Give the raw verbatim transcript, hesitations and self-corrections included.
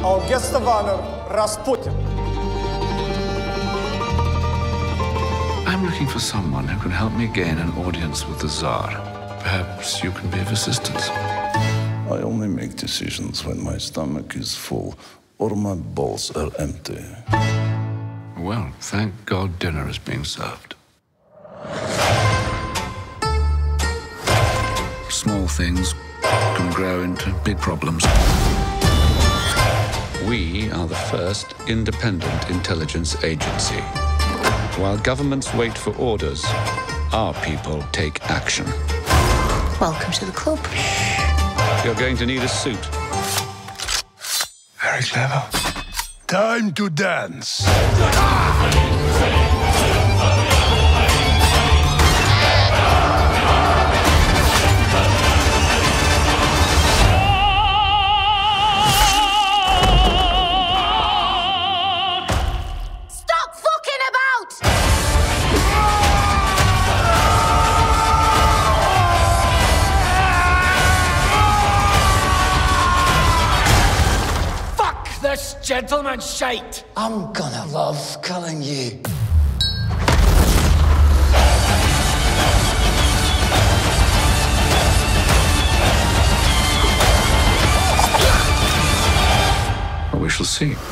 our guest of honor, Rasputin. I'm looking for someone who can help me gain an audience with the Tsar. Perhaps you can be of assistance. I only make decisions when my stomach is full or my balls are empty. Well, thank God dinner is being served. Small things can grow into big problems. We are the first independent intelligence agency. While governments wait for orders, our people take action. Welcome to the club. You're going to need a suit. Very clever. Time to dance. Stop fucking about! This gentleman's shite. I'm gonna love killing you. Well, we shall see.